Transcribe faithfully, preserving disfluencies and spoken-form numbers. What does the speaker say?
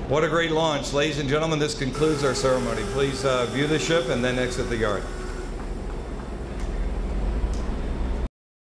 What a great launch. Ladies and gentlemen, this concludes our ceremony. Please uh, view the ship and then exit the yard.